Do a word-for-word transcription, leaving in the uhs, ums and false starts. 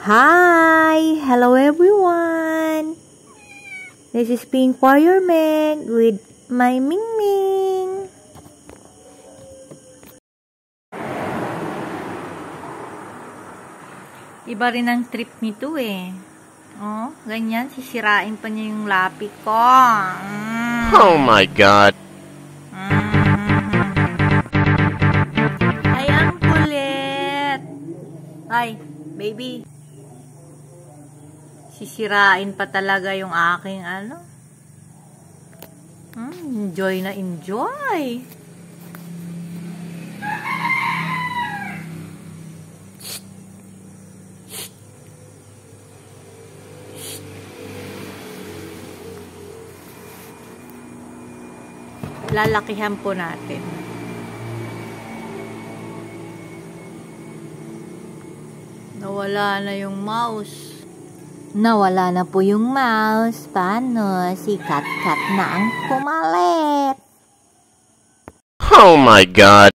Hi! Hello everyone! This is Pink Warrior Meg with my Ming Ming. Iba rin ang trip nito eh. Oh, ganyan, sisirain pa niya yung lapi ko. Mm. Oh my God! Mm. Ay, ang kulit! Ay, baby. Sisirain pa talaga yung aking ano. Hmm, enjoy na enjoy. Shh. Shh. Shh. Lalakihan po natin. Nawala na yung mouse. Nawala na po yung mouse. Paano? Si Kat Kat na ang pumalit. Oh my God!